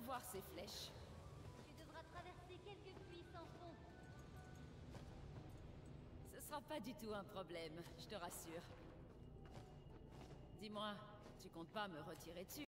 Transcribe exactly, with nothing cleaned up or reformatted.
voir ces flèches. Tu devras traverser quelques puits sans fond. Ce sera pas du tout un problème, je te rassure. Dis-moi, tu comptes pas me retirer dessus?